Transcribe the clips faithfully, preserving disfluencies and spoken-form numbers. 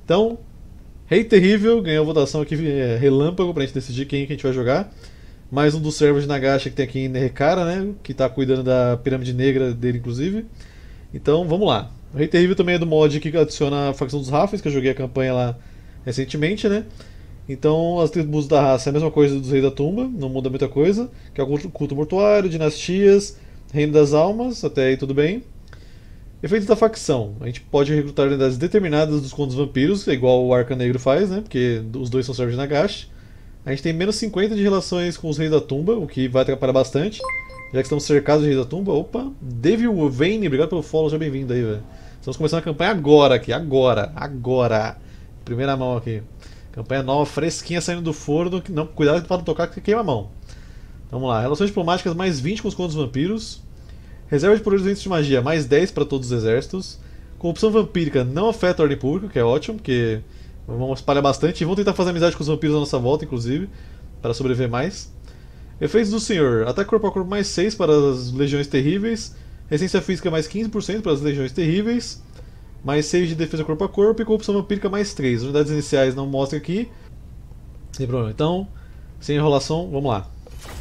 Então, Rei Terrível ganhou a votação aqui, é, relâmpago, pra gente decidir quem que a gente vai jogar. Mais um dos servos de Nagashi que tem aqui em Nerekara, né? Que tá cuidando da pirâmide negra dele, inclusive. Então, vamos lá. O Rei Terrível também é do mod que adiciona a facção dos Rafens, que eu joguei a campanha lá recentemente, né? Então, as tribos da raça é a mesma coisa dos Reis da Tumba, não muda muita coisa. Que é o culto mortuário, dinastias, Reino das Almas, até aí tudo bem. Efeitos da facção. A gente pode recrutar unidades determinadas dos contos vampiros, igual o Arca Negro faz, né? Porque os dois são servos de Nagashi. A gente tem menos cinquenta de relações com os Reis da Tumba, o que vai atrapalhar bastante. Já que estamos cercados de Reis da Tumba. Opa, Devil Vane, obrigado pelo follow, seja bem-vindo aí, velho. Estamos começando a campanha agora aqui, agora, agora. Primeira mão aqui. Campanha nova, fresquinha, saindo do forno. Não, cuidado para não tocar que queima a mão. Vamos lá, relações diplomáticas mais vinte com os contos vampiros. Reserva de poderes de magia, mais dez para todos os exércitos. Corrupção vampírica não afeta a ordem pública, que é ótimo, porque vamos espalhar bastante. E vamos tentar fazer amizade com os vampiros à nossa volta, inclusive, para sobreviver mais. Efeitos do Senhor, ataque corpo a corpo mais seis para as legiões terríveis. Resistência física mais quinze por cento para as legiões terríveis. Mais seis de defesa corpo a corpo e corrupção vampírica mais três. As unidades iniciais não mostram aqui. Sem problema. Então, sem enrolação, vamos lá.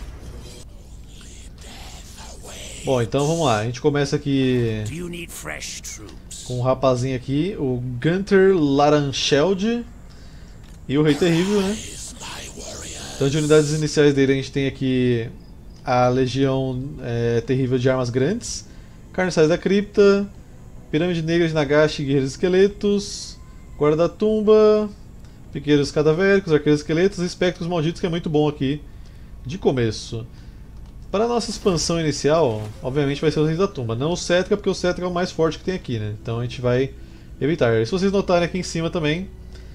Bom, então vamos lá. A gente começa aqui com um rapazinho aqui, o Gunter Larancheld e o Rei Terrível, né? Então, de unidades iniciais dele, a gente tem aqui a Legião é, Terrível de Armas Grandes, Carniçais da Cripta, Pirâmide Negra de Nagashi, Guerreiros Esqueletos, Guarda da Tumba, Piqueiros Cadavéricos, Arqueiros Esqueletos e Espectros Malditos, que é muito bom aqui de começo. Para a nossa expansão inicial, obviamente vai ser o Reis da Tumba, não o Cetra, porque o Cetra é o mais forte que tem aqui, né? Então a gente vai evitar. E se vocês notarem aqui em cima também,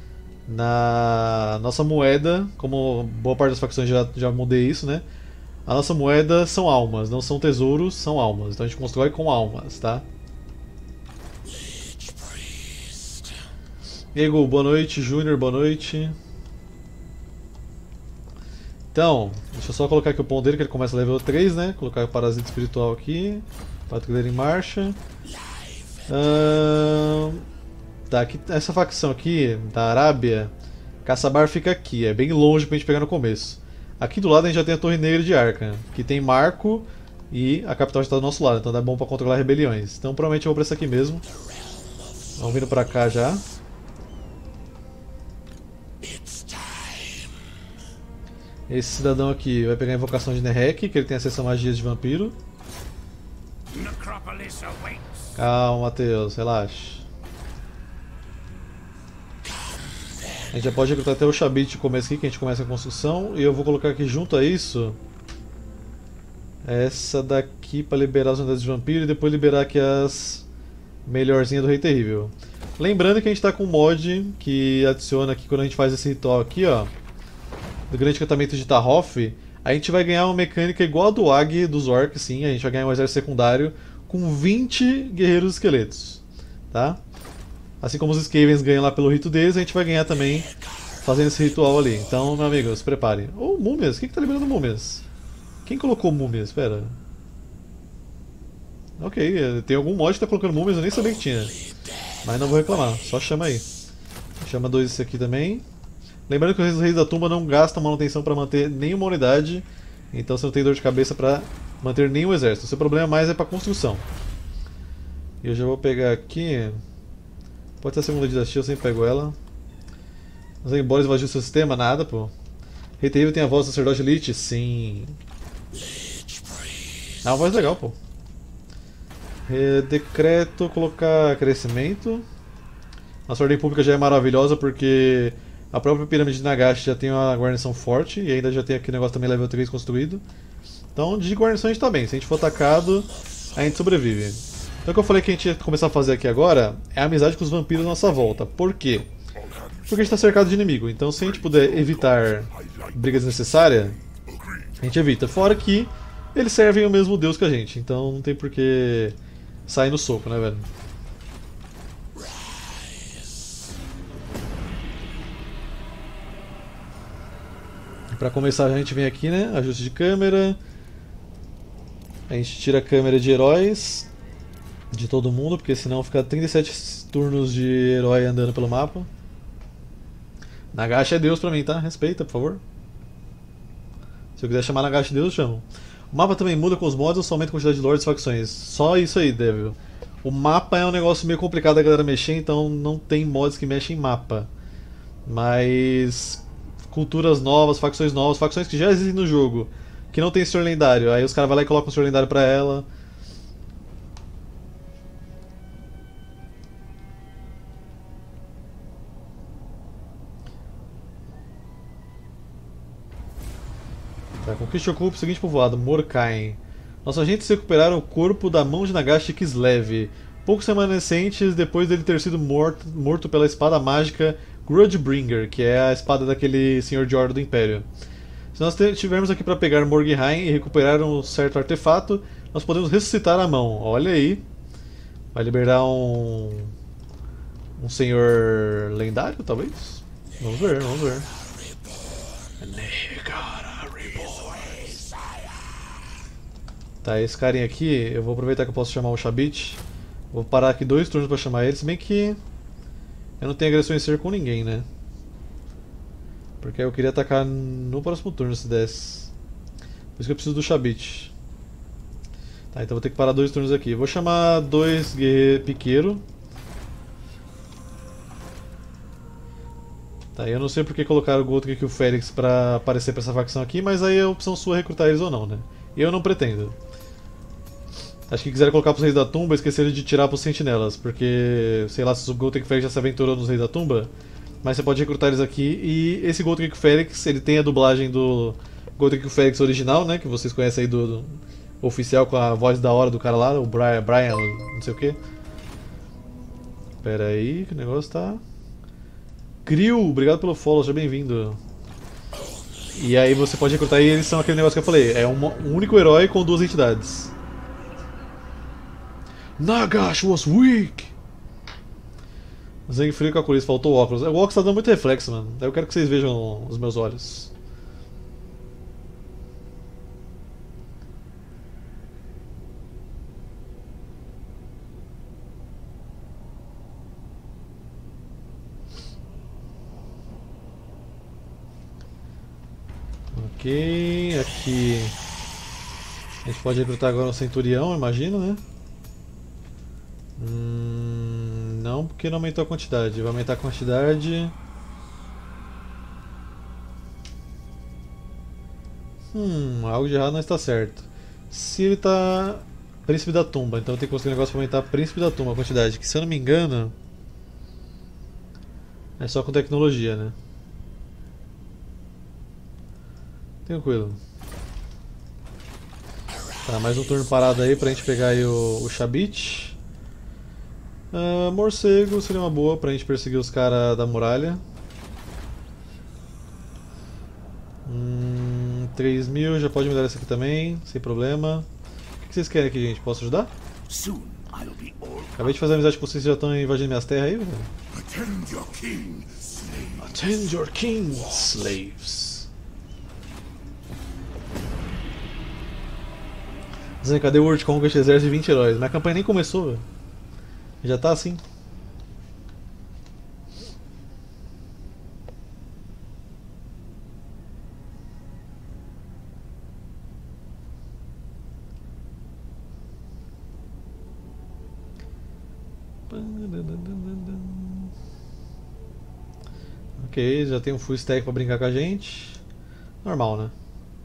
na nossa moeda, como boa parte das facções já, já mudei isso, né? A nossa moeda são almas, não são tesouros, são almas. Então a gente constrói com almas, tá? Ego, boa noite. Júnior, boa noite. Então, deixa eu só colocar aqui o ponto dele, que ele começa level três, né? Colocar o Parasita Espiritual aqui. Patrulheiro em marcha. Ahn... Tá, aqui, essa facção aqui, da Arábia, Caçabar fica aqui, é bem longe pra gente pegar no começo. Aqui do lado a gente já tem a Torre Negra de Arca, que tem marco e a capital já está do nosso lado, então dá bom pra controlar rebeliões. Então provavelmente eu vou pra essa aqui mesmo. Vamos vindo pra cá já. Esse cidadão aqui vai pegar a invocação de Nerek, que ele tem acesso a magias de vampiro. Calma, Matheus, relaxa. A gente já pode recrutar até o Shabit de começo aqui, que a gente começa a construção. E eu vou colocar aqui junto a isso essa daqui para liberar as unidades de vampiro e depois liberar aqui as melhorzinhas do Rei Terrível. Lembrando que a gente está com um mod que adiciona aqui quando a gente faz esse ritual aqui, ó, do grande encantamento de Tahoff, a gente vai ganhar uma mecânica igual a do Ag dos Orcs, sim, a gente vai ganhar um exército secundário com vinte guerreiros esqueletos, tá? Assim como os Skavens ganham lá pelo rito deles, a gente vai ganhar também fazendo esse ritual ali. Então, meu amigo, se prepare. Ou oh, múmias, quem que tá liberando múmias? Quem colocou múmias? Pera. Ok, tem algum mod que tá colocando múmias, eu nem sabia que tinha. Mas não vou reclamar, só chama aí. Chama dois esse aqui também. Lembrando que os Reis da Tumba não gastam manutenção para manter nenhuma unidade, então você não tem dor de cabeça para manter nenhum exército. O seu problema mais é para construção. E eu já vou pegar aqui. Pode ser a segunda dinastia, eu sempre pego ela. Mas embora esvazie o seu sistema, nada, pô. Rei Terrível tem a voz do sacerdote elite? Sim. É uma voz legal, pô. Decreto colocar crescimento. Nossa ordem pública já é maravilhosa porque a própria pirâmide de Nagashi já tem uma guarnição forte e ainda já tem aqui o negócio também level três construído. Então de guarnição a gente tá bem, se a gente for atacado a gente sobrevive. Então o que eu falei que a gente ia começar a fazer aqui agora é a amizade com os vampiros à nossa volta. Por quê? Porque a gente está cercado de inimigo, então se a gente puder evitar brigas desnecessárias, a gente evita. Fora que eles servem o mesmo Deus que a gente, então não tem por que sair no soco, né, velho? Pra começar a gente vem aqui, né, ajuste de câmera. A gente tira a câmera de heróis de todo mundo, porque senão fica trinta e sete turnos de herói andando pelo mapa. Nagashi é Deus pra mim, tá? Respeita, por favor. Se eu quiser chamar Nagashi de Deus, eu chamo. O mapa também muda com os mods ou somente a quantidade de lords e facções? Só isso aí, Devil. O mapa é um negócio meio complicado da galera mexer, então não tem mods que mexem em mapa. Mas culturas novas, facções novas, facções que já existem no jogo, que não tem senhor lendário, aí os caras vão lá e colocam o senhor lendário pra ela. Tá, conquiste e ocupe o seguinte povoado, Morkain. Nossos agentes recuperaram o corpo da mão de Nagashi Kislev, poucos remanescentes depois dele ter sido morto, morto pela espada mágica Grudgebringer, que é a espada daquele senhor de Horda do Império. Se nós estivermos aqui para pegar Morgheim e recuperar um certo artefato, nós podemos ressuscitar a mão. Olha aí. Vai liberar um... um senhor lendário, talvez? Vamos ver, vamos ver. Tá, esse carinha aqui, eu vou aproveitar que eu posso chamar o Shabit. Vou parar aqui dois turnos pra chamar ele, se bem que eu não tenho agressão em ser com ninguém, né? Porque eu queria atacar no próximo turno se desse. Por isso que eu preciso do Shabit. Tá, então vou ter que parar dois turnos aqui. Vou chamar dois guerreiros piqueiro. Tá, eu não sei porque colocaram o Gotrek e o Félix pra aparecer pra essa facção aqui, mas aí é opção sua recrutar eles ou não, né? E eu não pretendo. Acho que quiseram colocar pros Reis da Tumba e esqueceram de tirar pros Sentinelas, porque sei lá se o Gotrek Félix já se aventurou nos Reis da Tumba, mas você pode recrutar eles aqui. E esse Gotrek Félix, ele tem a dublagem do Gotrek Félix original, né, que vocês conhecem aí do, do oficial com a voz da hora do cara lá, o Brian, Brian não sei o que. Pera aí, que o negócio tá... Krill, obrigado pelo follow, seja bem-vindo. E aí você pode recrutar e eles são aquele negócio que eu falei, é um, um único herói com duas entidades. Nagash was weak! Zangue frio calculista, faltou óculos. O óculos tá dando muito reflexo, mano. Eu quero que vocês vejam os meus olhos. Ok, aqui a gente pode recrutar agora um centurião, imagino, né? Hum, não, porque não aumentou a quantidade. Vai aumentar a quantidade. Hum, algo de errado não está certo. Se ele está Príncipe da Tumba, então eu tenho que conseguir um negócio para aumentar Príncipe da Tumba a quantidade, que se eu não me engano é só com tecnologia, né? Tranquilo. Tá, mais um turno parado aí pra gente pegar aí o, o Shabit. Uh, morcego seria uma boa pra gente perseguir os caras da muralha. Hum, três mil, já pode me dar essa aqui também, sem problema. O que vocês querem aqui, gente? Posso ajudar? Acabei de fazer amizade com vocês, já estão invadindo minhas terras aí, velho. Attend your king, slaves. Dizendo, cadê o World Conquest exército de vinte heróis? Minha campanha nem começou, velho. Já tá assim. Ok, já tem um full stack pra brincar com a gente. Normal, né?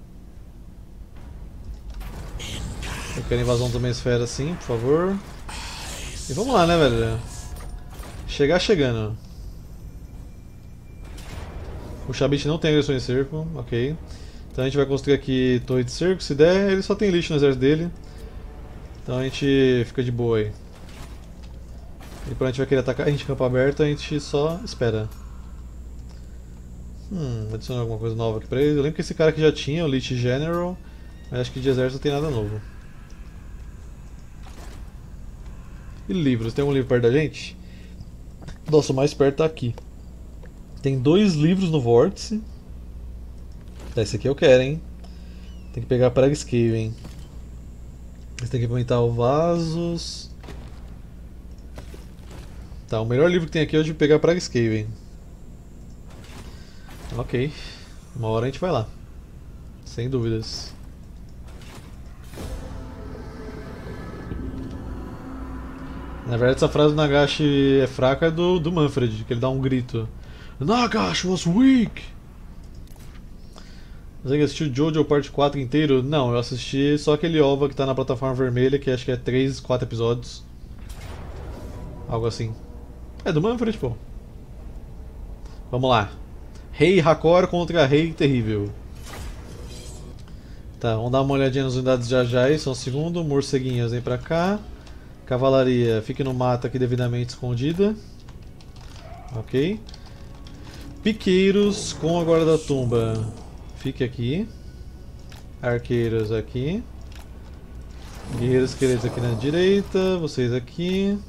Eu quero invasão da minha esfera sim, por favor. E vamos lá, né, velho? Chegar chegando. O Shabit não tem agressão em cerco, ok. Então a gente vai construir aqui torre de cerco, se der, ele só tem lixo no exército dele. Então a gente fica de boa aí. E quando a gente vai querer atacar a gente em campo aberto, a gente só espera. Hum, adicionar alguma coisa nova aqui pra ele. Eu lembro que esse cara aqui já tinha, o Lich General, mas acho que de exército não tem nada novo. E livros, tem um livro perto da gente? Nossa, o mais perto tá aqui. Tem dois livros no vórtice. Tá, esse aqui eu quero, hein? Tem que pegar Prague Skaven. Esse tem que aumentar o Vasos. Tá, o melhor livro que tem aqui é o de pegar Prague Skaven. Ok. Uma hora a gente vai lá. Sem dúvidas. Na verdade, essa frase do Nagashi é fraca é do, do Manfred, que ele dá um grito. Nagashi was weak! Você assistiu Jojo Parte quatro inteiro? Não, eu assisti só aquele O V A que tá na plataforma vermelha, que acho que é três, quatro episódios. Algo assim. É do Manfred, pô. Vamos lá. Rei Hakor contra Rei Terrível. Tá, vamos dar uma olhadinha nas unidades já já aí, só um segundo. Morceguinhas, vem pra cá. Cavalaria, fique no mato aqui devidamente escondida. Ok. Piqueiros com a guarda-tumba. Fique aqui. Arqueiros aqui. Guerreiros esqueletos aqui na direita. Vocês aqui.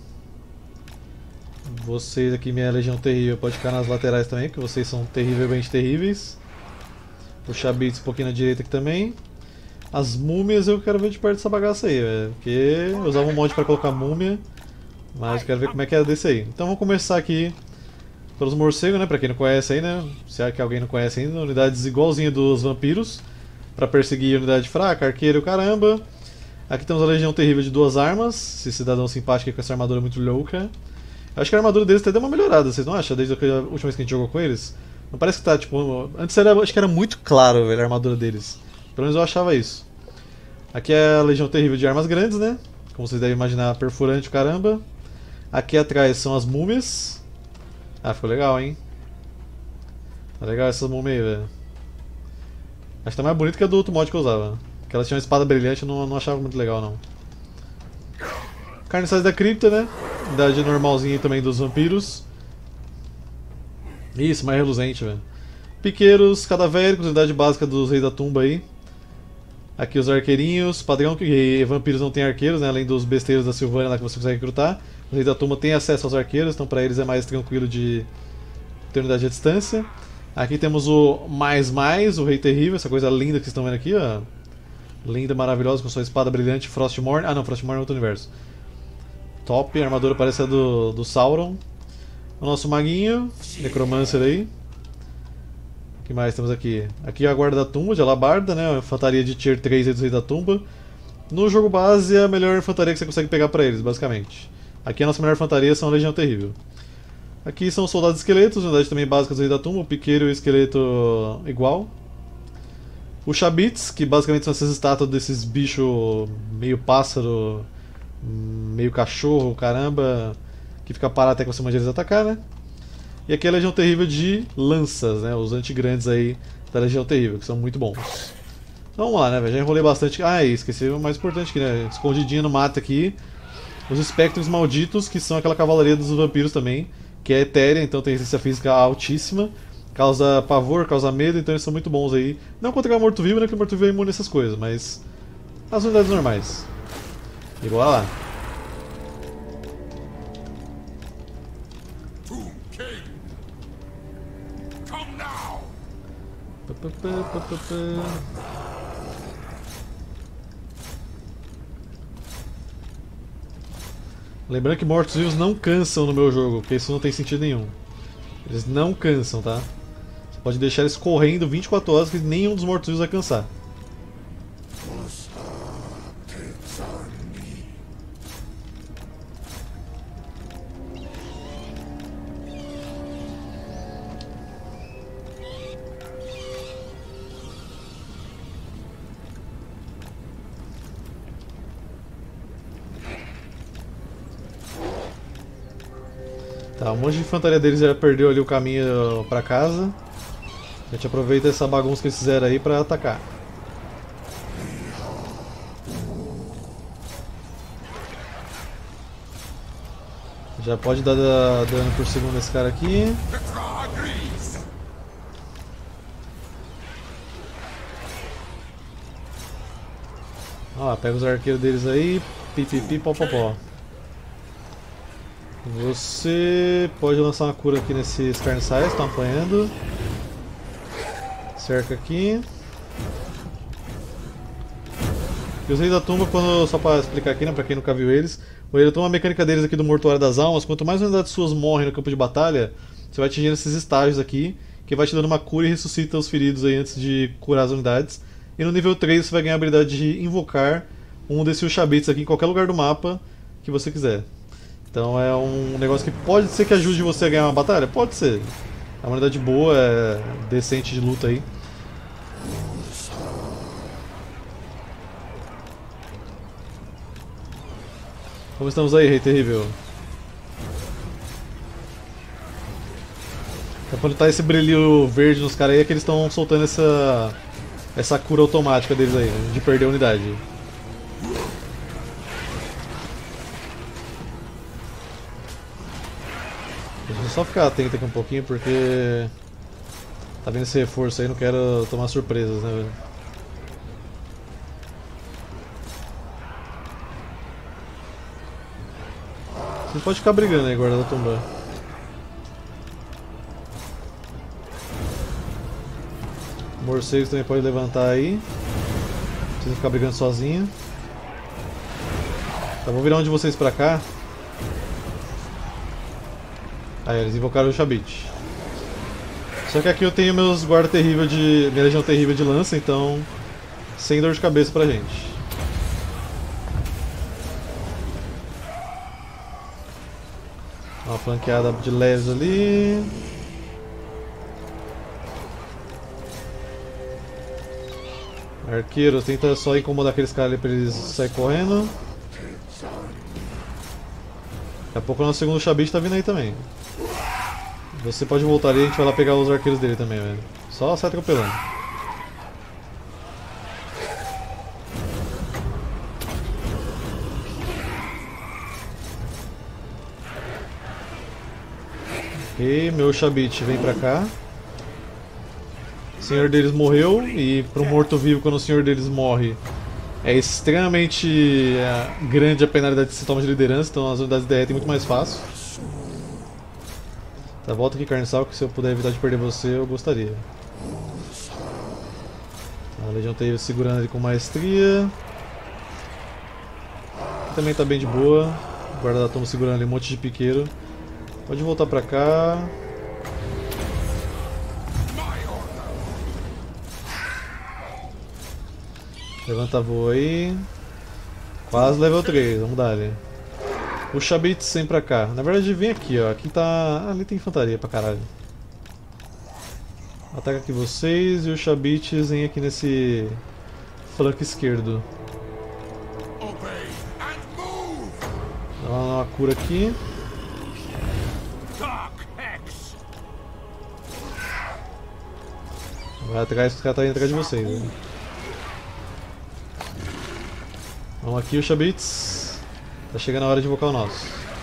Vocês aqui, minha legião terrível, pode ficar nas laterais também, porque vocês são terrivelmente terríveis. Puxar bits um pouquinho na direita aqui também. As múmias eu quero ver de perto essa bagaça aí, velho. Porque eu usava um mod pra colocar múmia, mas eu quero ver como é que é desse aí. Então vamos começar aqui pelos morcegos, né? Pra quem não conhece aí, né? Se é que alguém não conhece ainda, unidades igualzinha dos vampiros. Pra perseguir a unidade fraca, arqueiro, caramba. Aqui temos a legião terrível de duas armas. Esse cidadão simpático com essa armadura muito louca. Eu acho que a armadura deles até deu uma melhorada, vocês não acham? Desde a última vez que a gente jogou com eles? Não parece que tá, tipo... Antes era, acho que era muito claro, velho, a armadura deles. Pelo menos eu achava isso. Aqui é a legião terrível de armas grandes, né? Como vocês devem imaginar, perfurante, caramba. Aqui atrás são as múmias. Ah, ficou legal, hein? Tá legal essas múmias aí, velho. Acho que tá mais bonito que a do outro mod que eu usava. Que elas tinham uma espada brilhante, eu não, não achava muito legal, não. Carniçais da cripta, né? Unidade normalzinha também dos vampiros. Isso, mais reluzente, velho. Piqueiros, cadavéricos, unidade básica dos reis da tumba aí. Aqui os arqueirinhos, padrão que vampiros não tem arqueiros, né? Além dos besteiros da Silvânia lá que você consegue recrutar. Os reis da tumba têm acesso aos arqueiros, então pra eles é mais tranquilo de ter unidade à distância. Aqui temos o mais mais, o rei terrível, essa coisa linda que vocês estão vendo aqui, ó. Linda, maravilhosa, com sua espada brilhante, Frostmourne. Ah não, Frostmourne é outro universo. Top, a armadura parece a do, do Sauron. O nosso maguinho, Necromancer aí. O que mais temos aqui? Aqui a guarda da tumba de alabarda, né? A infantaria de tier três aí dos reis da tumba. No jogo base é a melhor infantaria que você consegue pegar pra eles, basicamente. Aqui a nossa melhor infantaria são a Legião Terrível. Aqui são os soldados esqueletos, unidade também básica dos reis da tumba, o piqueiro e o esqueleto igual. Os Shabits, que basicamente são essas estátuas desses bichos meio pássaro, meio cachorro, caramba, que fica parado até que você mande eles atacar, né? E aqui é a Legião Terrível de lanças, né? Os antigrandes aí da Legião Terrível, que são muito bons. Então vamos lá, né, velho? Já enrolei bastante. Ah, esqueci o mais importante aqui, né? Escondidinho no mato aqui. Os espectros malditos, que são aquela cavalaria dos vampiros também, que é etérea, então tem resistência física altíssima. Causa pavor, causa medo, então eles são muito bons aí. Não contra o morto-vivo, né? Que o morto-vivo é imune a essas coisas, mas as unidades normais. Igual lá. Lembrando que mortos-vivos não cansam no meu jogo, porque isso não tem sentido nenhum. Eles não cansam, tá? Você pode deixar eles correndo vinte e quatro horas que nenhum dos mortos-vivos vai cansar. Tá, um monte de infantaria deles já perdeu ali o caminho pra casa. A gente aproveita essa bagunça que eles fizeram aí pra atacar. Já pode dar dano por segundo nesse cara aqui. Ó, pega os arqueiros deles aí. Pipipi, pó, pó, pó. Você pode lançar uma cura aqui nesses carniçais que estão apanhando. Cerca aqui. E os reis da tumba, quando, só para explicar aqui, né, pra quem nunca viu eles, o rei da tumba, a mecânica deles aqui do Mortuário das Almas, quanto mais unidades suas morrem no campo de batalha, você vai atingindo esses estágios aqui, que vai te dando uma cura e ressuscita os feridos aí antes de curar as unidades. E no nível três você vai ganhar a habilidade de invocar um desses Ushabtis aqui em qualquer lugar do mapa que você quiser. Então é um negócio que pode ser que ajude você a ganhar uma batalha? Pode ser. É uma unidade boa, é decente de luta aí. Como estamos aí, Rei Terrível? Então, quando tá esse brilho verde nos caras aí é que eles estão soltando essa essa cura automática deles aí, né, de perder a unidade. Deixa eu só ficar atento aqui um pouquinho porque tá vendo esse reforço aí, não quero tomar surpresas, né, velho? Você pode ficar brigando aí, guarda da tumba. Morcegos também pode levantar aí. Não precisa ficar brigando sozinho. Tá, vou virar um de vocês pra cá. Aí, eles invocaram o Ushabti. Só que aqui eu tenho meus guarda terrível de. Minha legião terrível de lança, então. Sem dor de cabeça pra gente. Uma flanqueada de leves ali. Arqueiro, tenta só incomodar aqueles caras ali pra eles saírem correndo. Daqui a pouco o nosso segundo Ushabti tá vindo aí também. Você pode voltar ali, a gente vai lá pegar os arqueiros dele também, velho. Só sai atropelando. Ok, meu Ushabti vem pra cá. O senhor deles morreu, e para um morto-vivo, quando o senhor deles morre, é extremamente é, grande a penalidade de sintoma de liderança, então as unidades derretem muito mais fácil. Tá, volta aqui, Carniçal, que se eu puder evitar de perder você, eu gostaria. A Legião teve segurando ele com maestria. Também tá bem de boa. O guarda da tumba segurando ali um monte de piqueiro. Pode voltar pra cá. Levanta voo aí. Quase level três, vamos dar ali. O Ushabti vem pra cá. Na verdade vem aqui, ó. Aqui tá. Ali tem infantaria pra caralho. Ataca aqui vocês e o Ushabti vem aqui nesse flanco esquerdo. Dá uma cura aqui. Vai atrás, os caras tá indo atrás de vocês, né? Vamos aqui, Ushabti. Tá chegando a hora de invocar o nosso.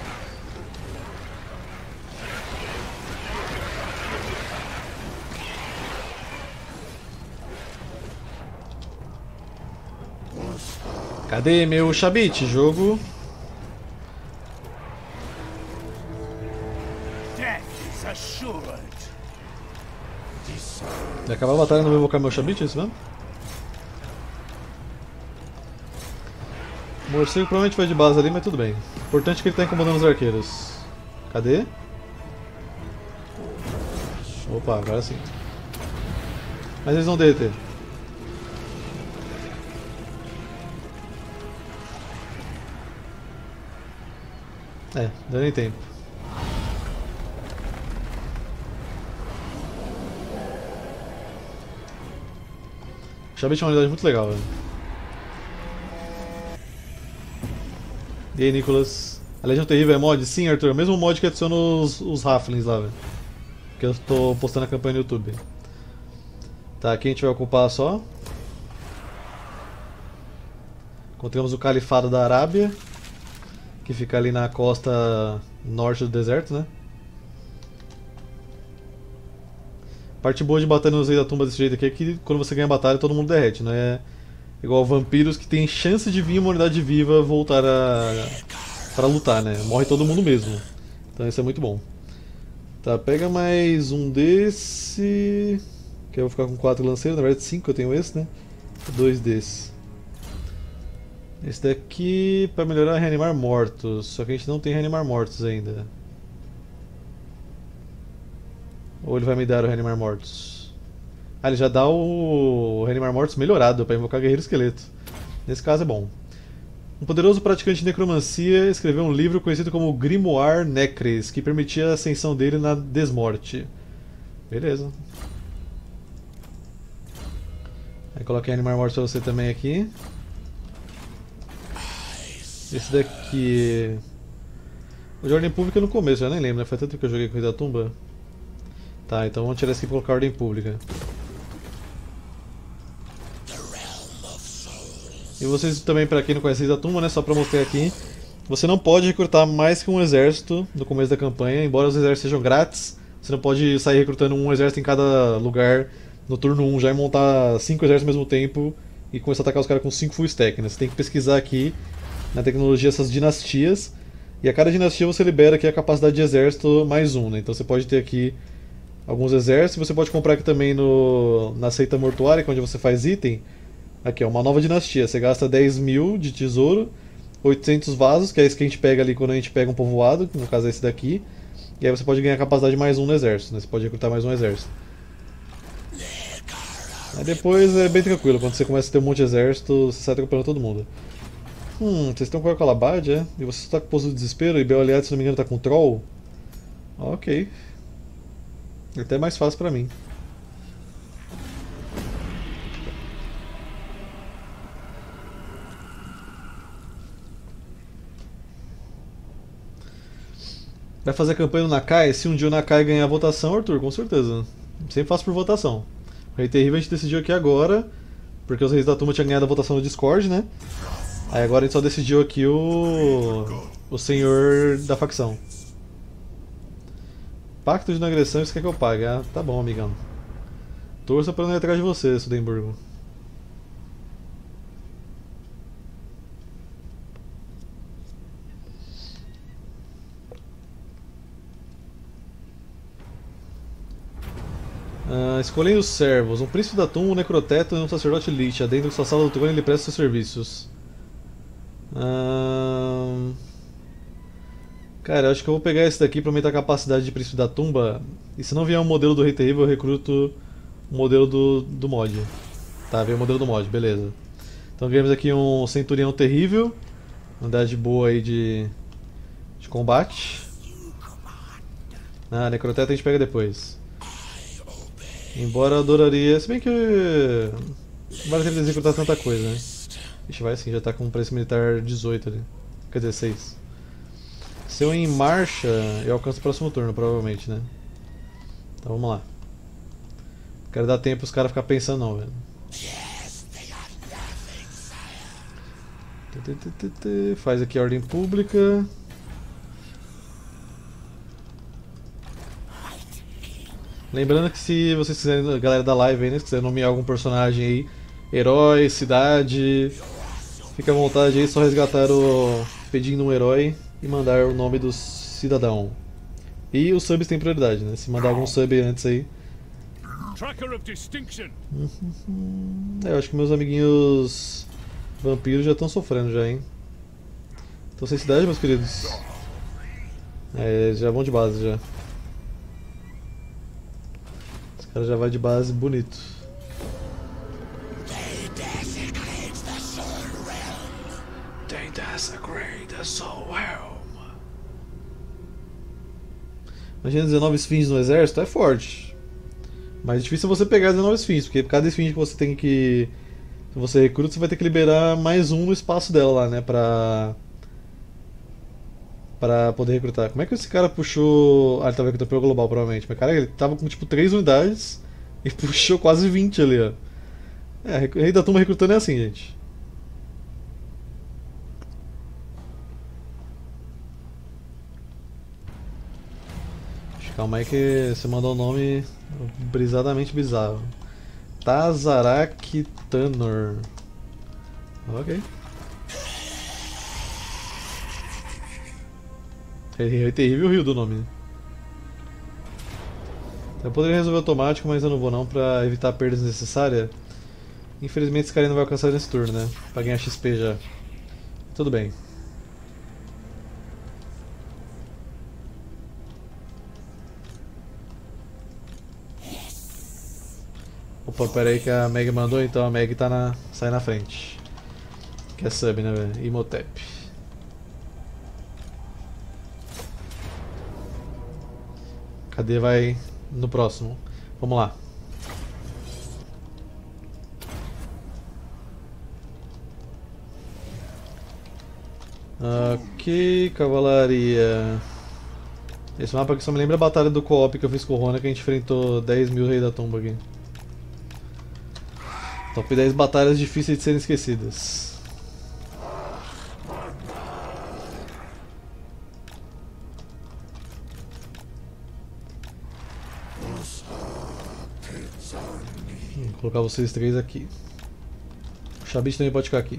Cadê meu Ushabti? Jogo. Vai acabar a batalha e não vou invocar meu Ushabti, é isso mesmo? O morcego provavelmente vai de base ali, mas tudo bem. O importante é que ele está incomodando os arqueiros. Cadê? Opa, agora sim. Mas eles vão derreter. É, deu nem tempo. O Ushabti é uma unidade muito legal, velho. E aí, Nicolas? A Legião Terrível é mod? Sim, Arthur. É o mesmo mod que adiciona os, os Halflings lá, velho. Que eu tô postando a campanha no YouTube. Tá, aqui a gente vai ocupar só. Encontramos o Califado da Arábia, que fica ali na costa norte do deserto, né? A parte boa de batalha nos Reis da Tumba desse jeito aqui é que quando você ganha a batalha todo mundo derrete, não é igual vampiros que tem chance de vir uma unidade viva voltar a para lutar, né? Morre todo mundo mesmo. Então isso é muito bom. Tá, pega mais um desse. Que eu vou ficar com quatro lanceiros, na verdade cinco eu tenho esse, né? Dois desse. Esse daqui para melhorar reanimar mortos, só que a gente não tem reanimar mortos ainda. Ou ele vai me dar o Reanimar Mortos? Ah, ele já dá o Reanimar Mortos melhorado para invocar Guerreiro Esqueleto. Nesse caso é bom. Um poderoso praticante de necromancia escreveu um livro conhecido como Grimoire Necres, que permitia a ascensão dele na Desmorte. Beleza. Aí coloquei Animar Mortos pra você também aqui. Esse daqui... O de Ordem Pública no começo, eu nem lembro, né? Foi tanto que eu joguei com o Rei da Tumba. Tá, então vamos tirar esse aqui pra colocar Ordem Pública. E vocês também, pra quem não conhece Rei da Tumba, né? Só pra mostrar aqui. Você não pode recrutar mais que um exército no começo da campanha, embora os exércitos sejam grátis. Você não pode sair recrutando um exército em cada lugar no turno um já e montar cinco exércitos ao mesmo tempo e começar a atacar os caras com cinco full stack, né? Você tem que pesquisar aqui na tecnologia essas dinastias e a cada dinastia você libera aqui a capacidade de exército mais um, né? Então você pode ter aqui alguns exércitos, você pode comprar aqui também no, na seita mortuária, que é onde você faz item. Aqui ó, uma nova dinastia, você gasta dez mil de tesouro, oitocentos vasos, que é isso que a gente pega ali quando a gente pega um povoado, que no caso é esse daqui. E aí você pode ganhar capacidade de mais um no exército, né? Você pode recrutar mais um exército. Aí depois é bem tranquilo, quando você começa a ter um monte de exército, você sai atropelando todo mundo. Hum, vocês estão com a Calabad, é? E você está com o Poço do Desespero, e Bel Aliado, se não me engano, está com Troll? Ok. É até mais fácil pra mim. Vai fazer a campanha no Nakai? Se um dia o Nakai ganhar a votação, Arthur, com certeza. Sempre faço por votação. O Rei Terrível a gente decidiu aqui agora, porque os Reis da Tumba tinham ganhado a votação no Discord, né? Aí agora a gente só decidiu aqui o. o senhor da facção. Pacto de não agressão, isso quer que eu pague? Ah, tá bom, amigão. Torça pra não ir atrás de você, Sudemburgo. Uh, escolhendo os servos, um príncipe da tumba, um necroteto e um sacerdote lich. Dentro de sua sala do trono ele presta seus serviços. Uh... Cara, eu acho que eu vou pegar esse daqui pra aumentar a capacidade de príncipe da tumba. E se não vier um modelo do Rei Terrível, eu recruto o modelo do, do mod. Tá, veio o modelo do mod, beleza. Então ganhamos aqui um centurião terrível. Unidade boa aí de, de combate. Ah, necroteto a gente pega depois. Embora eu adoraria. Se bem que. Não vale a pena recrutar tanta coisa, né? Ixi, vai sim, já tá com um preço militar dezoito ali. Quer dizer, seis. Se eu ir em marcha, eu alcanço o próximo turno, provavelmente, né? Então vamos lá. Não quero dar tempo os caras ficar pensando, não, velho. Faz aqui a ordem pública. Lembrando que se vocês quiserem, galera da live aí, né, se quiser nomear algum personagem aí, herói, cidade, fica à vontade aí, só resgatar o pedindo um herói e mandar o nome do cidadão. E os subs têm prioridade, né? Se mandar algum sub antes aí. Uhum. É, eu acho que meus amiguinhos vampiros já estão sofrendo já, hein? Estão sem cidade, meus queridos. É, já vão de base já. Os caras já vai de base bonito. They desecrate the soul realm. Imagina dezenove esfinges no exército, é forte. Mas é difícil você pegar dezenove esfinges, porque cada esfinge que você tem que. Se você recruta, você vai ter que liberar mais um no espaço dela lá, né? Pra. Pra poder recrutar. Como é que esse cara puxou. Ah, ele tava recrutando pelo global, provavelmente. Mas cara, ele tava com tipo três unidades e puxou quase vinte ali, ó. É, Rei da Tumba recrutando é assim, gente. Calma aí que você mandou um nome brisadamente bizarro. Tazarak Tanor. Ok. É terrível o rio do nome. Eu poderia resolver automático, mas eu não vou não pra evitar perdas desnecessárias. Infelizmente esse cara não vai alcançar nesse turno, né? Pra ganhar X P já. Tudo bem. Opa, pera aí que a Meg mandou, então a Meg tá na, sai na frente. Que é sub, né, velho? Imhotep. Cadê? Vai no próximo. Vamos lá. Ok, cavalaria. Esse mapa aqui só me lembra a batalha do co-op que eu fiz com o Rona, que a gente enfrentou dez mil Rei da Tumba aqui. Top dez batalhas difíceis de serem esquecidas. Vou colocar vocês três aqui. O Xabit também pode ficar aqui.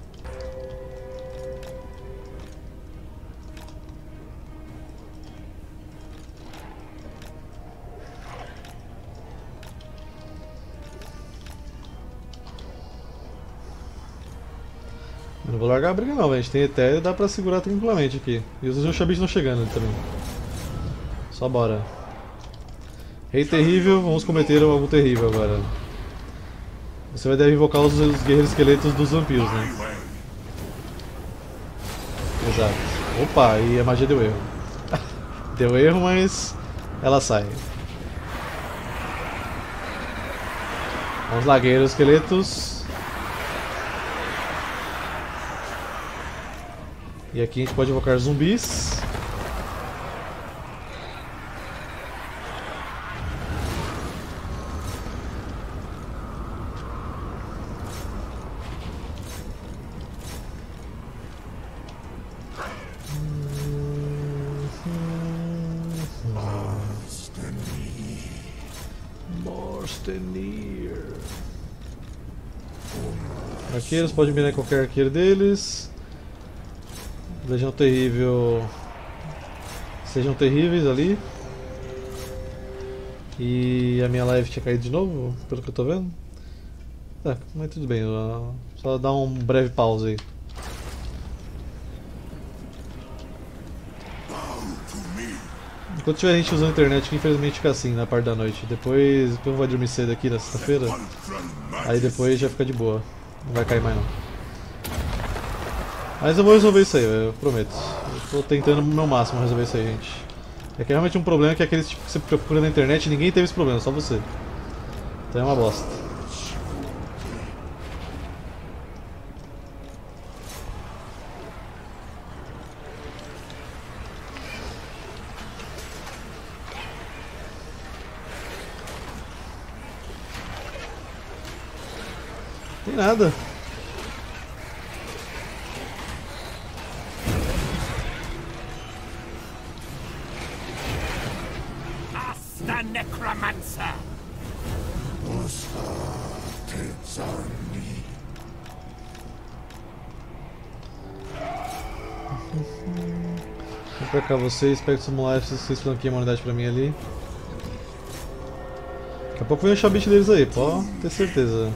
Eu não vou largar a briga não, a gente tem Etéreo e dá pra segurar tranquilamente aqui. E os Xabit estão chegando também. Só bora. Rei terrível, vamos cometer algo terrível agora. Você vai deve invocar os, os guerreiros esqueletos dos vampiros, né? Exato. Opa, e a magia deu erro. Deu erro, mas ela sai. Vamos lá, guerreiros esqueletos. E aqui a gente pode invocar zumbis. Arqueiros, pode mirar qualquer arqueiro deles. Legião terrível. Sejam terríveis ali. E a minha live tinha caído de novo, pelo que eu tô vendo. Tá, mas tudo bem, só dar um breve pause aí. Enquanto tiver gente usando a internet, que infelizmente fica assim na parte da noite. Depois, depois vai dormir cedo aqui na sexta-feira. Aí depois já fica de boa. Não vai cair mais não. Mas eu vou resolver isso aí, eu prometo. Eu tô tentando o meu máximo resolver isso aí, gente. É que é realmente um problema que é aquele tipo que você procura na internet e ninguém teve esse problema, só você. Então é uma bosta. Tem nada. The Necromancer. Vou pra cá vocês, pega o Summon Life, vocês flanqueiam uma unidade pra mim ali. Daqui a pouco vem o Xabit deles aí, pode ter certeza.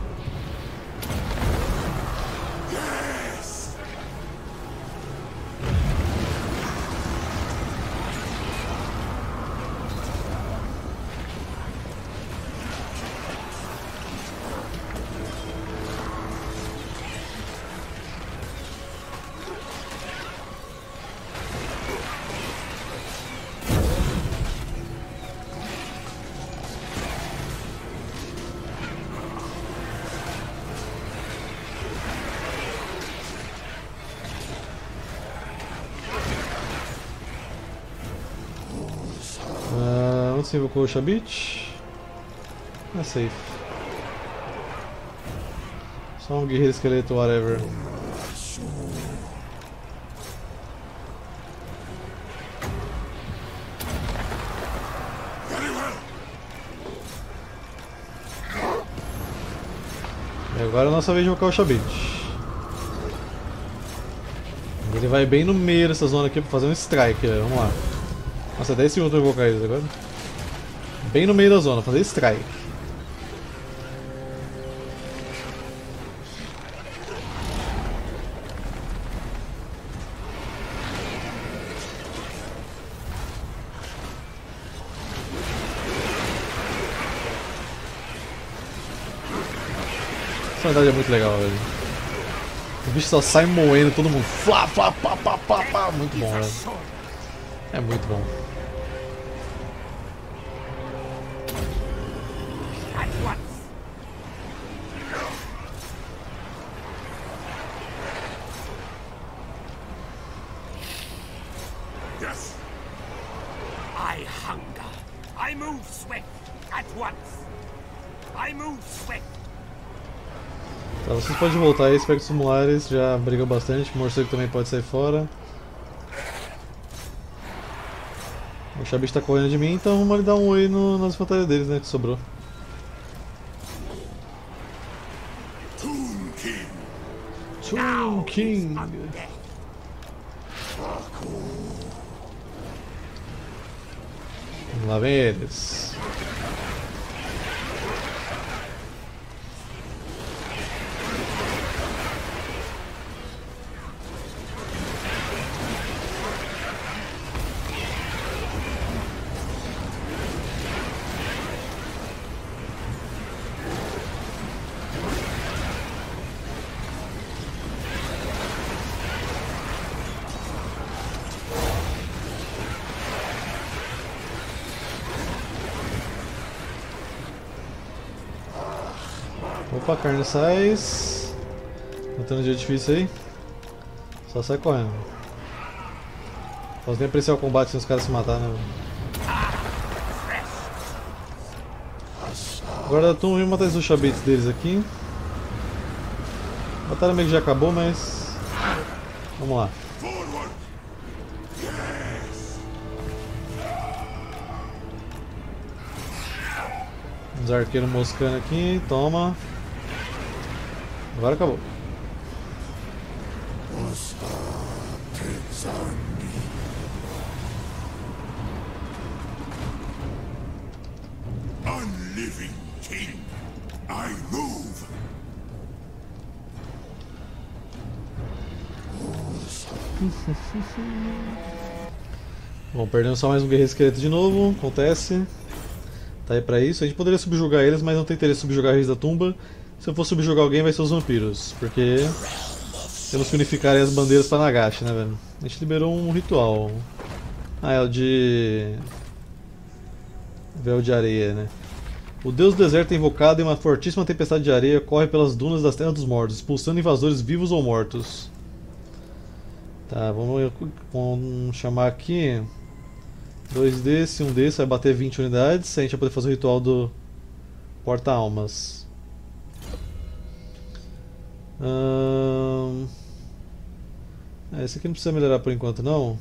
Onde você invocou o Xabit? É safe. Só um guerreiro esqueleto, whatever. E agora é a nossa vez de invocar o Xabit. Ele vai bem no meio dessa zona aqui pra fazer um strike, vamos lá. Nossa, dez segundos pra invocar eles agora. Bem no meio da zona, fazer strike. Essa unidade é muito legal, velho. O bicho só sai moendo todo mundo. Flá, flá, pá, pá, pá, pá. Muito bom, velho. É muito bom. Yes. I hunger. I move swift at once. I move swift. Tá, vocês podem voltar aí, espectros simulares já brigou bastante, o morcego também pode sair fora. O Xabicho tá correndo de mim, então vamos ali dar um oi no, nas fantasias deles, né, que sobrou. Tomb King. Tomb King! Lá vem eles. Opa, carne sais. Botando um dia difícil aí. Só sai correndo. Posso nem apreciar o combate sem os caras se matar, né? Agora vamos matar esses chabites deles aqui. A batalha meio que já acabou, mas... Vamos lá. Os arqueiros moscando aqui, toma. Agora acabou. Unliving king, I move. Bom, perdemos só mais um guerreiro esqueleto de novo, acontece. Tá aí pra isso. A gente poderia subjugar eles, mas não tem interesse em subjugar a Reis da Tumba. Se eu for subjugar alguém, vai ser os vampiros, porque temos que unificar as bandeiras pra Nagash, né, velho? A gente liberou um ritual. Ah, é o de... Véu de areia, né? O deus do deserto é invocado e uma fortíssima tempestade de areia corre pelas dunas das Terras dos Mortos, expulsando invasores vivos ou mortos. Tá, vamos, vamos chamar aqui dois desse, um desse, vai bater vinte unidades, a gente vai poder fazer o ritual do Porta-Almas. Hum... É, esse aqui não precisa melhorar por enquanto não.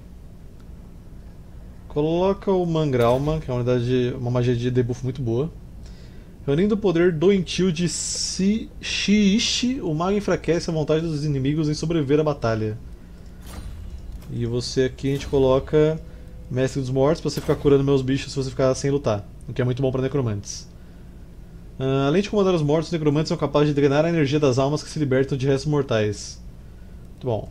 Coloca o Mangralma, que é uma unidade de, uma magia de debuff muito boa. Reunindo o poder doentio de Shiishi, o mago enfraquece a vontade dos inimigos em sobreviver à batalha. E você aqui a gente coloca Mestre dos Mortos para você ficar curando meus bichos se você ficar sem lutar, o que é muito bom para necromantes. Uh, além de comandar os mortos, os necromantes são capazes de drenar a energia das almas que se libertam de restos mortais. Muito bom.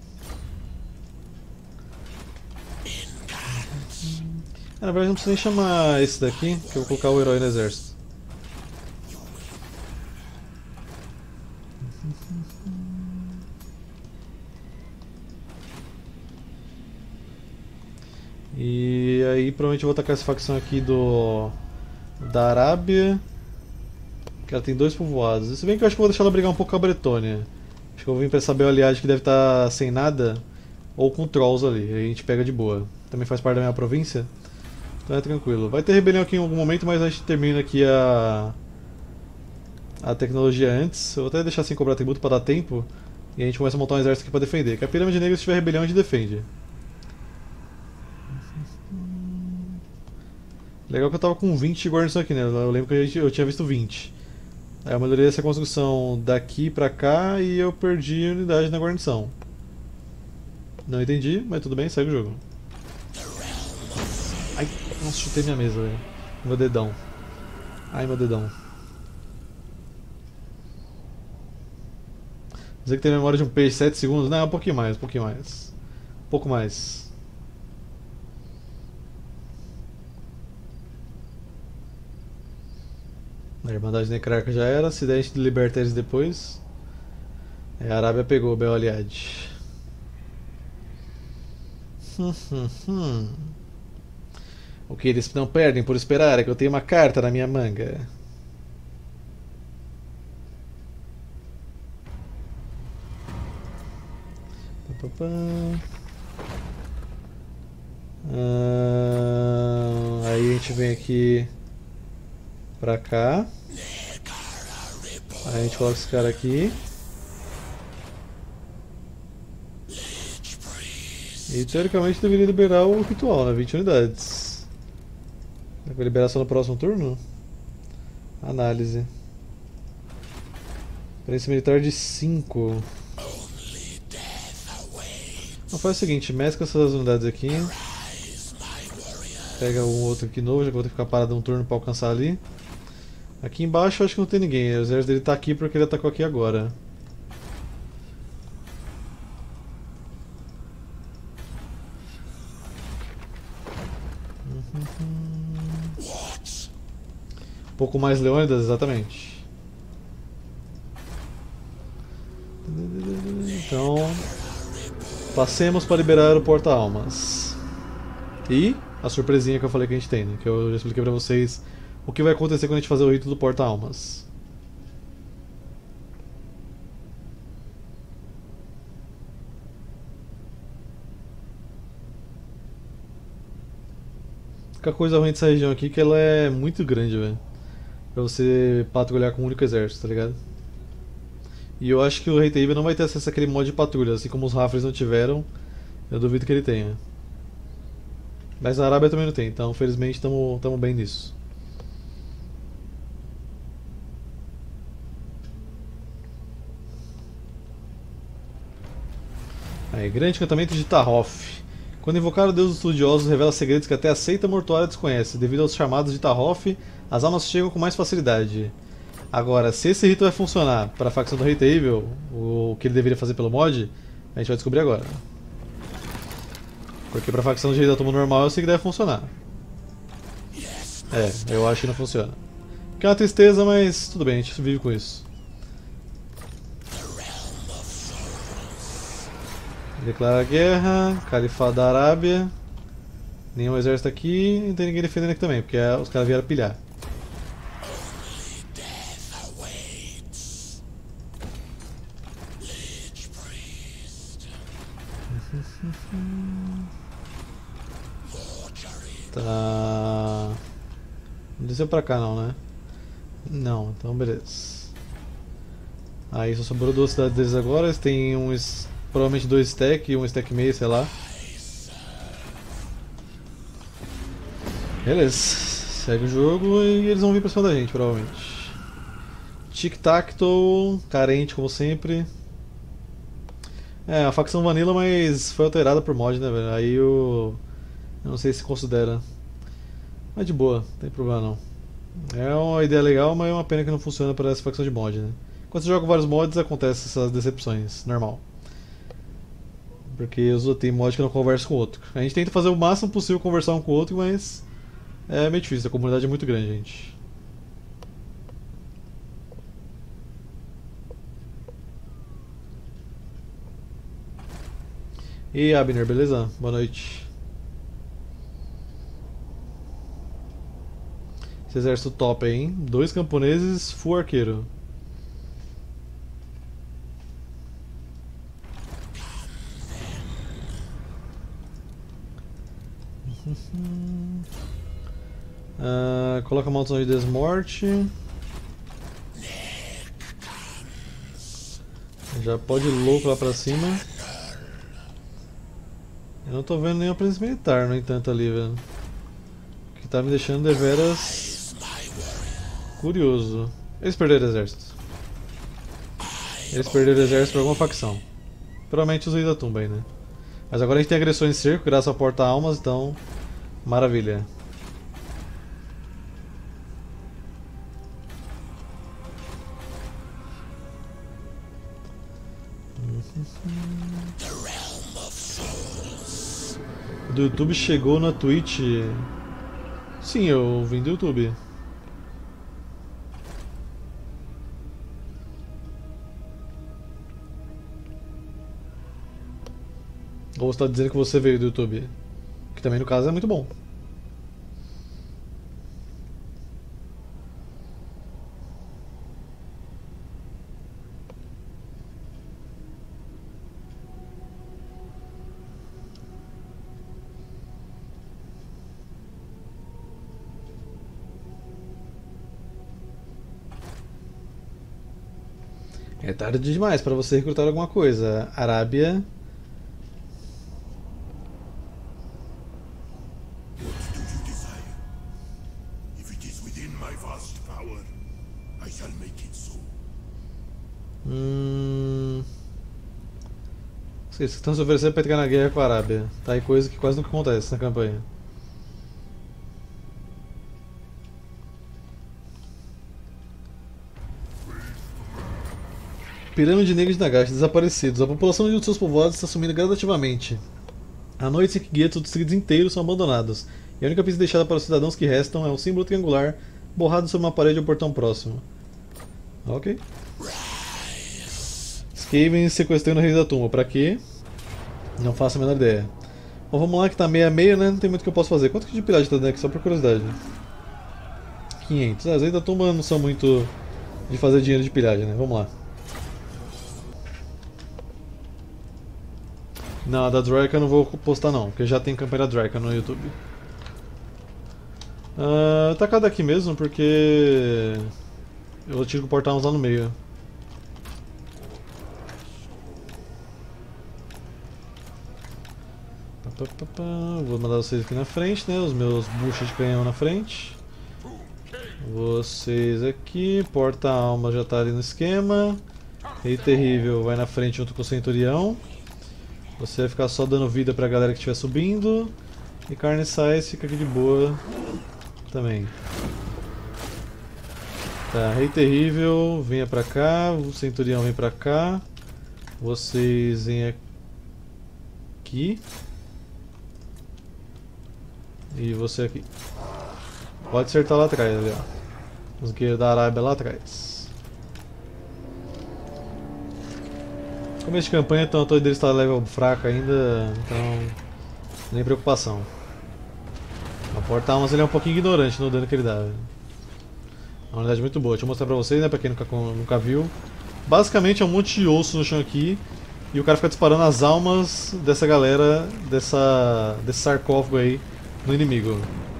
Ah, na verdade não precisa nem chamar esse daqui, que eu vou colocar o herói no exército. E aí provavelmente eu vou atacar essa facção aqui do da Arábia, que ela tem dois povoados. Se bem que eu acho que eu vou deixar ela brigar um pouco com a Bretônia. Acho que eu vou vir pra essa Beoliade que deve estar sem nada, ou com Trolls ali, aí a gente pega de boa. Também faz parte da minha província, então é tranquilo. Vai ter rebelião aqui em algum momento, mas a gente termina aqui a a tecnologia antes. Eu vou até deixar sem cobrar tributo pra dar tempo, e a gente começa a montar um exército aqui pra defender. Que a Pirâmide Negra, se tiver rebelião, a gente defende. Legal que eu tava com vinte de guarnição aqui, né? Eu lembro que eu tinha visto vinte. Aí eu melhorei essa construção daqui pra cá e eu perdi unidade na guarnição. Não entendi, mas tudo bem, segue o jogo. Ai, nossa, chutei minha mesa, velho. Meu dedão. Ai, meu dedão. Dizer que tem memória de um peixe sete segundos? Não, um pouquinho mais, um pouquinho mais. Um pouco mais. A Irmandade Necrarca já era, se der a gente liberta eles depois. É, a Arábia pegou o Bel-Aliad. Hum, hum, hum. O que eles não perdem por esperar é que eu tenho uma carta na minha manga. Ah, aí a gente vem aqui pra cá. Aí a gente coloca esse cara aqui. E teoricamente deveria liberar o ritual, né? vinte unidades. Vai liberar só no próximo turno? Análise. Preço militar de cinco. Então faz o seguinte, mescla essas unidades aqui. Pega um outro aqui novo, já que eu vou ter que ficar parado um turno pra alcançar ali. Aqui embaixo eu acho que não tem ninguém, o exército dele tá aqui porque ele atacou aqui agora. Um pouco mais Leônidas, exatamente. Então, passemos para liberar o Porta-Almas. E a surpresinha que eu falei que a gente tem, né? Que eu já expliquei pra vocês o que vai acontecer quando a gente fazer o rito do Porta-Almas. A única coisa ruim dessa região aqui é que ela é muito grande, velho. Pra você patrulhar com um único exército, tá ligado? E eu acho que o Rei Terrível não vai ter acesso àquele modo de patrulha, assim como os Rafles não tiveram, eu duvido que ele tenha. Mas a Arábia também não tem, então felizmente estamos bem nisso. Aí, grande encantamento de Tahof. Quando invocar o Deus dos Estudiosos, revela segredos que até a seita mortuária desconhece. Devido aos chamados de Tahof, as almas chegam com mais facilidade. Agora, se esse rito vai funcionar para a facção do Rei Terrível, o que ele deveria fazer pelo mod, a gente vai descobrir agora. Porque para a facção de Rei da Tumba normal eu sei que deve funcionar. É, eu acho que não funciona. Que é uma tristeza, mas tudo bem, a gente vive com isso. Declara guerra, Califado da Arábia. Nenhum exército aqui, não tem ninguém defendendo aqui também, porque os caras vieram pilhar. Tá. Não desceu pra cá não, né? Não, então beleza. Aí só sobrou duas cidades deles agora, eles têm uns. Provavelmente dois stack e um stack meio, sei lá. Beleza. Segue o jogo e eles vão vir pra cima da gente, provavelmente. Tic-tac-toe, carente como sempre. É, a facção Vanilla, mas foi alterada por mod, né, velho? Aí eu... eu não sei se considera. Mas de boa, não tem problema não. É uma ideia legal, mas é uma pena que não funciona para essa facção de mod, né? Quando você joga vários mods, acontecem essas decepções, normal. Porque os outros tem mod que não conversa com o outro. A gente tenta fazer o máximo possível conversar um com o outro, mas é meio difícil, a comunidade é muito grande, gente. E Abner, beleza? Boa noite. Esse exército top aí, hein? Dois camponeses, full arqueiro. Uh, coloca a maldição de desmorte. Já pode ir louco lá pra cima. Eu não tô vendo nenhuma presença militar, no entanto, ali, velho. O que tá me deixando deveras curioso. Eles perderam o exército. Eles perderam o exército pra alguma facção. Provavelmente os Reis da Tumba aí, né? Mas agora a gente tem agressões em cerco, graças ao Porta-Almas, então... maravilha. Do YouTube chegou na Twitch. Sim, eu vim do YouTube. Ou você tá dizendo que você veio do YouTube? Que também no caso é muito bom. É tarde demais para você recrutar alguma coisa. Arábia. What do you desire? If it is within my vast power, I shall make it so. Hum. Vocês estão se oferecendo para entrar na guerra com a Arábia. Tá aí coisa que quase nunca acontece na campanha. Pirâmide Negra de Nagash, desaparecidos. A população de um de seus povoados está sumindo gradativamente. À noite, Sekigueto, os distritos inteiros são abandonados, e a única pista deixada para os cidadãos que restam é um símbolo triangular borrado sobre uma parede ou portão próximo. Ok. Skaven sequestrando o Rei da Tumba. Pra quê? Não faço a menor ideia. Bom, vamos lá que tá meio a meio, né? Não tem muito que eu posso fazer. Quanto que de pirata tá dando aqui? Só por curiosidade. quinhentos. Ah, os Reis da Tumba não são muito de fazer dinheiro de pilhagem, né? Vamos lá. Não, a da Draika eu não vou postar não, porque já tem campanha da Draika no YouTube. Uh, tacar daqui mesmo, porque eu vou tiro com o portal lá no meio. Pá, pá, pá. Vou mandar vocês aqui na frente, né? Os meus buchas de canhão na frente. Vocês aqui, porta-alma já tá ali no esquema. Rei Terrível vai na frente junto com o Centurião. Você vai ficar só dando vida pra galera que estiver subindo. E Carne Sais fica aqui de boa também. Tá, Rei Terrível, venha pra cá. O Centurião vem pra cá. Vocês vêm aqui. E você aqui. Pode acertar lá atrás, ali, ó. Os guerreiros da Arábia lá atrás. Começo de campanha, então a torre dele está level fraco ainda, então nem preocupação. A porta-almas ele é um pouquinho ignorante no dano que ele dá. Velho. É uma unidade muito boa, deixa eu mostrar pra vocês, né, pra quem nunca, nunca viu. Basicamente é um monte de osso no chão aqui e o cara fica disparando as almas dessa galera, dessa, desse sarcófago aí no inimigo.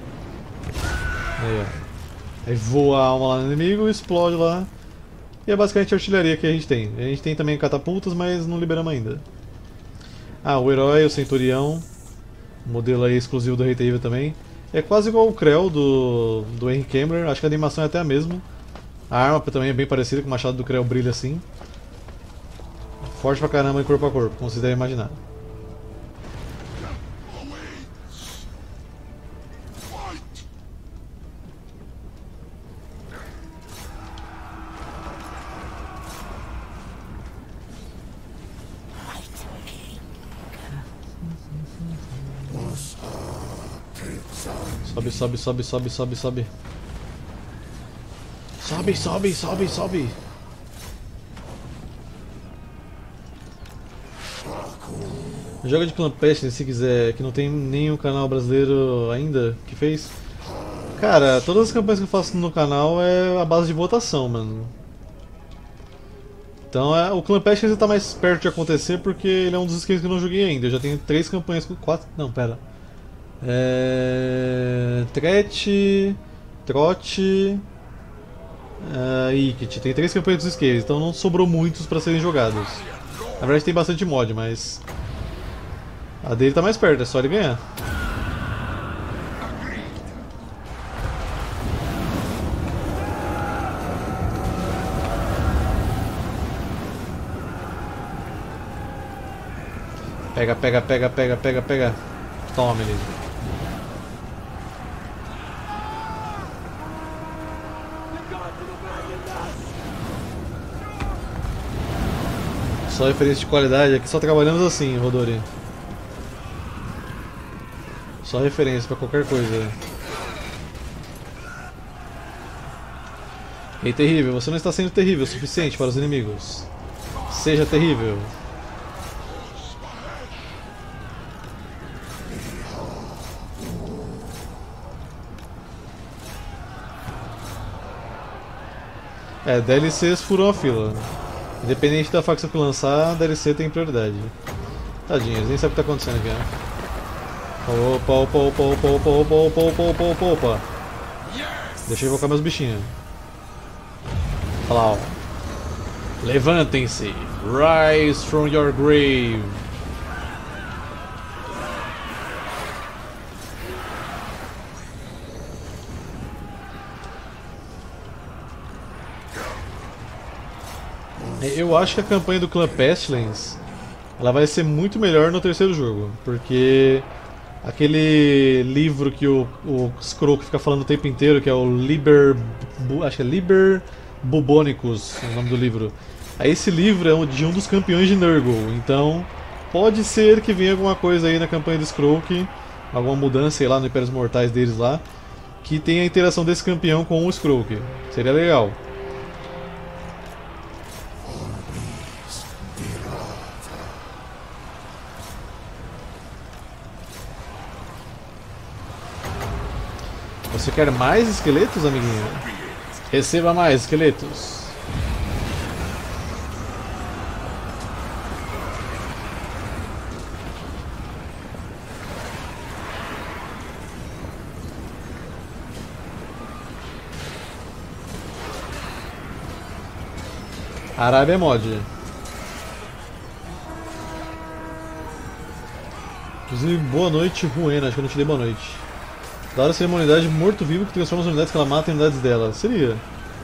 Aí, ó. Aí voa a alma lá no inimigo e explode lá. E é basicamente a artilharia que a gente tem. A gente tem também catapultas, mas não liberamos ainda. Ah, o herói, o Centurião. Modelo aí exclusivo do Rei Terrível também. É quase igual o Krell do, do Henry Cameron, acho que a animação é até a mesma. A arma também é bem parecida, com o machado do Krell brilha assim. Forte pra caramba em corpo a corpo, como vocês devem imaginar. Sobe, sobe, sobe, sobe, sobe, sobe. Sobe, sobe, sobe, sobe. Joga de Clan Pest se quiser, que não tem nenhum canal brasileiro ainda que fez. Cara, todas as campanhas que eu faço no canal é a base de votação, mano. Então é, o Clan Pest ainda tá mais perto de acontecer porque ele é um dos esquemas que eu não joguei ainda. Eu já tenho três campanhas com quatro. Não, pera. É... Tret, Trote uh, e Ikit. Tem três campanhas dos skates, então não sobrou muitos para serem jogados. Na verdade tem bastante mod, mas a dele tá mais perto, é só ele ganhar. Pega, pega, pega, pega, pega, pega. Toma, menino. Só referência de qualidade, aqui só trabalhamos assim, Rodori. Só referência pra qualquer coisa. Rei Terrível, você não está sendo terrível o suficiente para os inimigos. Seja terrível. É, D L Cs furam a fila. Independente da facção que lançar, D L C tem prioridade. Tadinhos, nem sabe o que tá acontecendo aqui, né? Opa, opa, opa, opa, opa, opa, opa, opa, opa, opa, opa. Deixa eu invocar meus bichinhos. Olha lá, ó. Levantem-se. Rise from your grave. Eu acho que a campanha do clã Pestilence ela vai ser muito melhor no terceiro jogo, porque aquele livro que o, o Skrull fica falando o tempo inteiro, que é o Liber... acho que é Liber Bubonicus, o nome do livro. Aí esse livro é de um dos campeões de Nurgle, então pode ser que venha alguma coisa aí na campanha do Skrull, que, alguma mudança sei lá no Impérios Mortais deles lá, que tenha a interação desse campeão com o Skrull, que seria legal. Você quer mais esqueletos, amiguinho? Receba mais esqueletos. Arábia mod. Inclusive, boa noite, Ruena. Acho que eu não te dei boa noite. Da hora seria uma unidade morto-vivo que transforma as unidades que ela mata em unidades dela. Seria.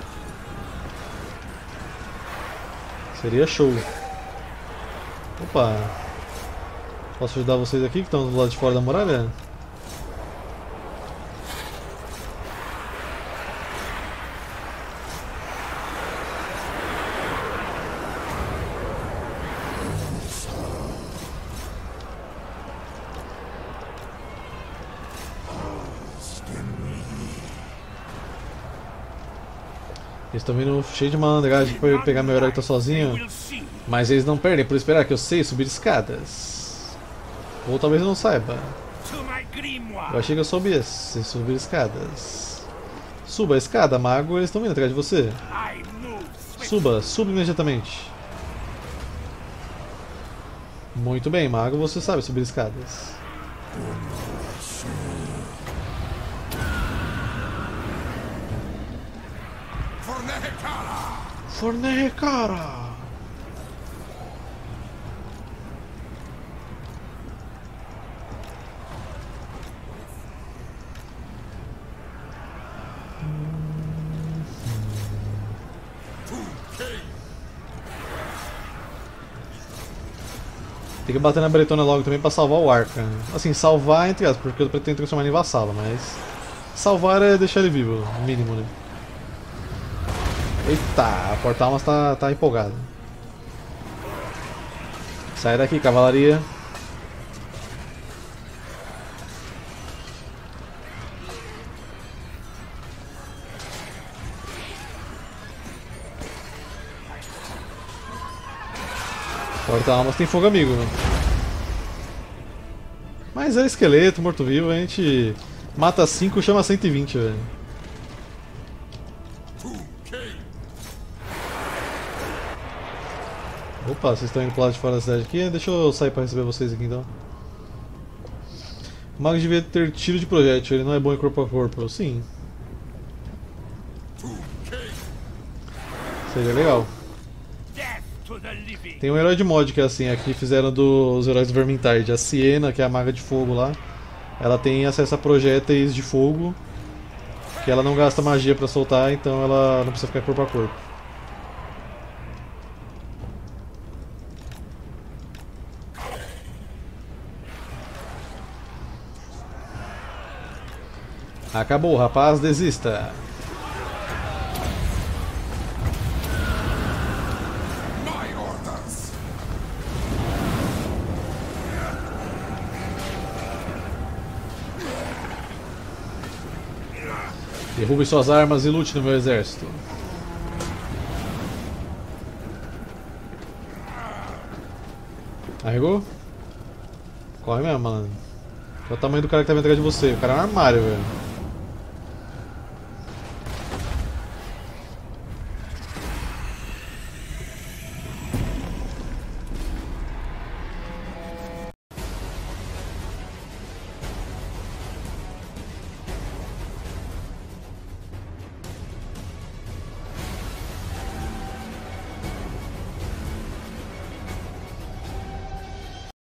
Seria show. Opa. Posso ajudar vocês aqui que estão do lado de fora da muralha? Eles estão vindo cheio de malandragem pra eu pegar meu herói que tá sozinho. Mas eles não perdem por esperar que eu sei subir escadas. Ou talvez eu não saiba. Eu achei que eu soubesse subir escadas. Suba a escada, mago, eles estão vindo atrás de você. Suba, suba imediatamente. Muito bem, mago, você sabe subir escadas. Forneccara! Tem que bater na Bretona logo também pra salvar o Arca. Assim, salvar entre aspas, porque eu pretendo transformar ele em vassalo, mas... salvar é deixar ele vivo, mínimo, né? Eita, a Porta-Almas tá, tá empolgada. Sai daqui, cavalaria. Porta-Almas tem fogo amigo. Mas é esqueleto, morto-vivo, a gente mata cinco, chama cento e vinte, velho. Opa, vocês estão indo pro lado de fora da cidade aqui? Deixa eu sair pra receber vocês aqui então. O mago devia ter tiro de projétil, ele não é bom em corpo a corpo. Sim. Seria legal. Tem um herói de mod que é assim, aqui fizeram dos heróis do Vermintide. A Siena, que é a maga de fogo lá, ela tem acesso a projéteis de fogo, que ela não gasta magia pra soltar, então ela não precisa ficar corpo a corpo. Acabou, rapaz, desista. Derrube suas armas e lute no meu exército. Arregou? Corre mesmo, mano. Olha o tamanho do cara que tá vindo atrás de você. O cara é um armário, velho.